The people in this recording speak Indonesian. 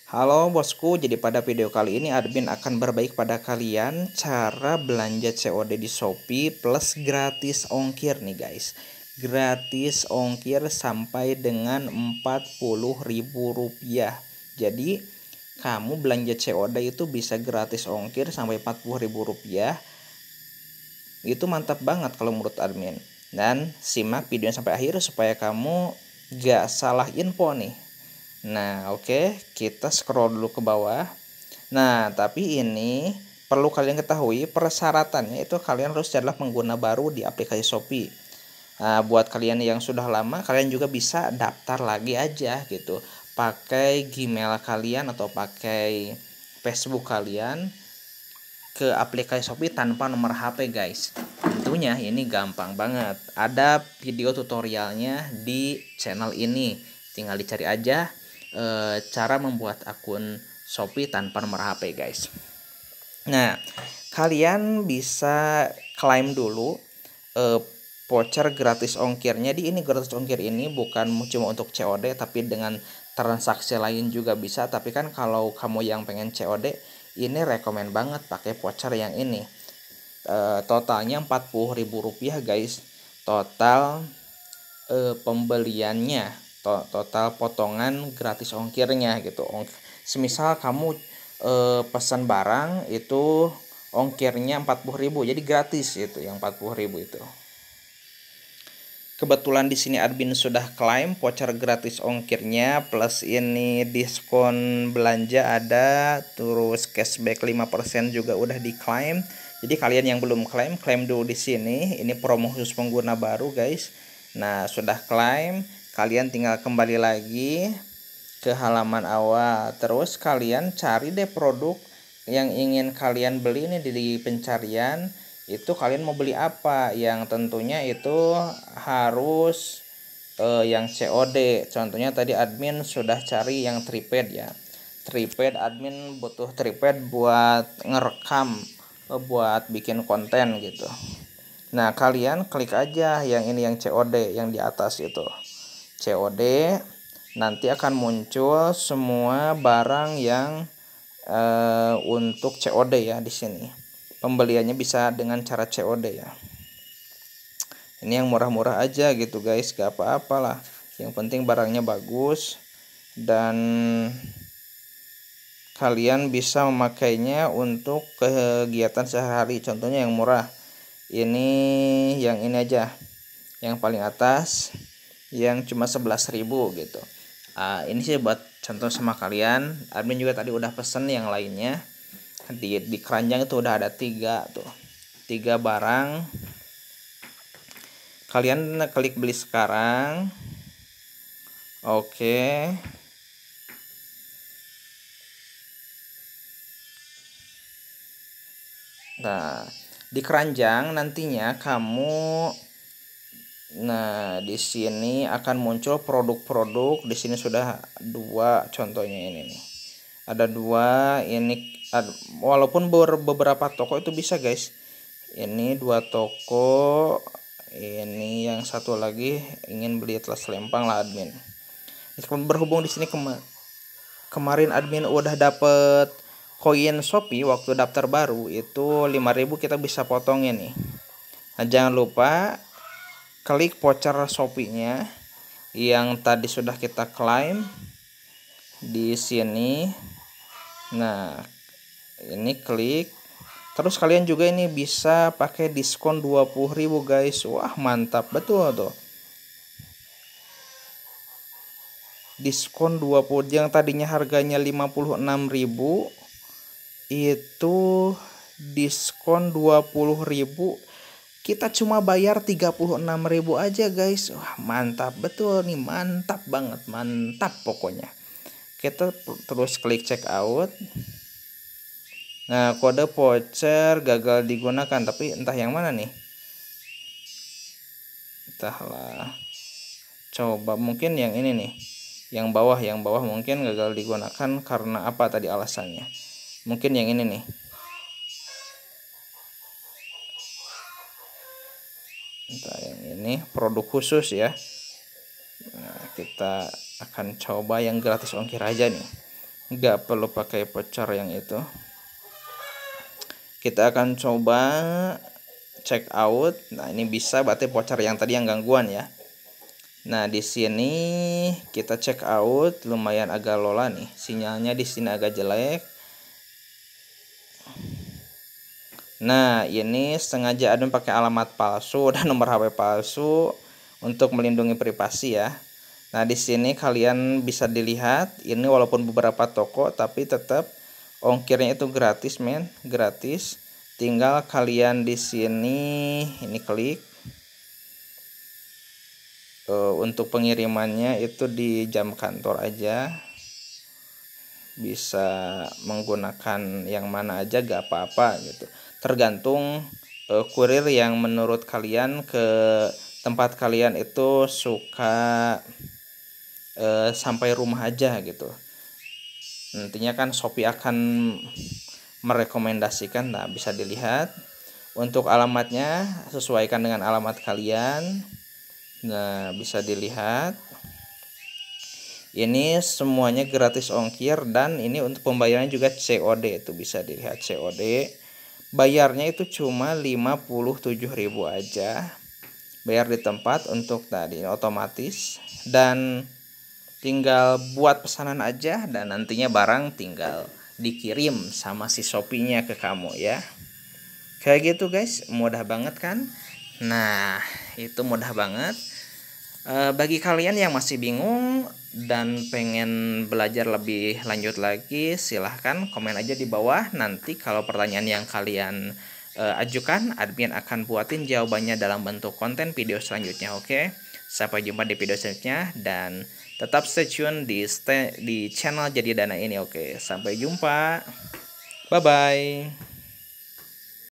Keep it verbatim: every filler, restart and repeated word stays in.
Halo bosku, jadi pada video kali ini admin akan berbagi pada kalian cara belanja C O D di Shopee plus gratis ongkir nih guys. Gratis ongkir sampai dengan empat puluh ribu rupiah. Jadi kamu belanja C O D itu bisa gratis ongkir sampai empat puluh ribu rupiah. Itu mantap banget kalau menurut admin. Dan simak videonya sampai akhir supaya kamu gak salah info nih. Nah, oke, okay, kita scroll dulu ke bawah. Nah, tapi ini perlu kalian ketahui persyaratannya itu kalian harus adalah pengguna baru di aplikasi Shopee. Nah, buat kalian yang sudah lama, kalian juga bisa daftar lagi aja gitu. Pakai Gmail kalian atau pakai Facebook kalian ke aplikasi Shopee tanpa nomor H P guys. Tentunya ini gampang banget. Ada video tutorialnya di channel ini. Tinggal dicari aja e, cara membuat akun Shopee tanpa nomor H P guys. Nah, kalian bisa klaim dulu e, voucher gratis ongkirnya. Di ini gratis ongkir ini bukan cuma untuk C O D tapi dengan transaksi lain juga bisa. Tapi kan kalau kamu yang pengen C O D, ini rekomen banget pakai voucher yang ini. E, totalnya empat puluh ribu rupiah guys. Total e, pembeliannya, to, total potongan gratis ongkirnya gitu. Ong, semisal kamu e, pesan barang itu ongkirnya empat puluh ribu, jadi gratis itu yang empat puluh ribu itu. Kebetulan di sini admin sudah klaim voucher gratis ongkirnya plus ini diskon belanja ada, terus cashback lima persen juga udah diklaim. Jadi kalian yang belum klaim, klaim dulu di sini. Ini promo khusus pengguna baru, guys. Nah, sudah klaim, kalian tinggal kembali lagi ke halaman awal. Terus kalian cari deh produk yang ingin kalian beli ini di pencarian. Itu kalian mau beli apa, yang tentunya itu harus eh, yang C O D. Contohnya tadi admin sudah cari yang tripod ya. Tripod, admin butuh tripod buat ngerekam, eh, buat bikin konten gitu. Nah, kalian klik aja yang ini, yang C O D yang di atas itu. C O D, nanti akan muncul semua barang yang eh, untuk C O D ya di sini. Pembeliannya bisa dengan cara C O D ya. Ini yang murah-murah aja gitu guys, gak apa-apalah. Yang penting barangnya bagus dan kalian bisa memakainya untuk kegiatan sehari-hari. Contohnya yang murah. Ini yang ini aja. Yang paling atas yang cuma sebelas ribu gitu. Uh, ini sih buat contoh sama kalian. Admin juga tadi udah pesen yang lainnya. Di, di keranjang itu udah ada tiga tuh, tiga barang. Kalian klik beli sekarang. Oke, nah di keranjang nantinya kamu, nah di sini akan muncul produk-produk. Di sini sudah dua, contohnya ini nih, ada dua ini. Walaupun beberapa toko itu bisa guys, ini dua toko, ini yang satu lagi ingin beli Atlas Lempang lah admin. Berhubung di sini kema kemarin admin udah dapet koin Shopee waktu daftar baru itu lima ribu, kita bisa potongin nih. Nah, jangan lupa klik voucher Shopee-nya yang tadi sudah kita klaim di sini. Nah, ini klik. Terus kalian juga ini bisa pakai diskon dua puluh ribu guys. Wah, mantap betul tuh. Diskon dua puluh, yang tadinya harganya lima puluh enam ribu itu diskon dua puluh ribu. Kita cuma bayar tiga puluh enam ribu aja guys. Wah, mantap betul nih, mantap banget, mantap pokoknya. Kita terus klik check out. Nah, kode voucher gagal digunakan, tapi entah yang mana nih. Entahlah. Coba mungkin yang ini nih. Yang bawah, yang bawah mungkin gagal digunakan karena apa tadi alasannya. Mungkin yang ini nih. Entah yang ini, produk khusus ya. Nah, kita akan coba yang gratis ongkir aja nih. nggak perlu pakai voucher yang itu. Kita akan coba check out. Nah, ini bisa berarti voucher yang tadi yang gangguan ya. Nah, di sini kita check out, lumayan agak lola nih. Sinyalnya di sini agak jelek. Nah, ini sengaja admin pakai alamat palsu dan nomor H P palsu untuk melindungi privasi ya. Nah, di sini kalian bisa dilihat, ini walaupun beberapa toko tapi tetap ongkirnya itu gratis, men, gratis. Tinggal kalian di sini ini klik. Uh, untuk pengirimannya itu di jam kantor aja, bisa menggunakan yang mana aja gak apa-apa gitu, tergantung uh, kurir yang menurut kalian ke tempat kalian itu suka uh, sampai rumah aja gitu. Nantinya kan Shopee akan merekomendasikan. Nah, bisa dilihat untuk alamatnya sesuaikan dengan alamat kalian. Nah, bisa dilihat ini semuanya gratis ongkir, dan ini untuk pembayarannya juga C O D, itu bisa dilihat C O D. Bayarnya itu cuma lima puluh tujuh ribu aja. Bayar di tempat untuk tadi otomatis, dan tinggal buat pesanan aja, dan nantinya barang tinggal dikirim sama si Shopee-nya ke kamu ya. Kayak gitu guys, mudah banget kan? Nah, itu mudah banget. E, bagi kalian yang masih bingung dan pengen belajar lebih lanjut lagi, silahkan komen aja di bawah. Nanti kalau pertanyaan yang kalian e, ajukan, admin akan buatin jawabannya dalam bentuk konten video selanjutnya. Oke, sampai jumpa di video selanjutnya, dan tetap stay tune di, stay, di channel Jadi Dana ini. Oke, sampai jumpa. Bye-bye.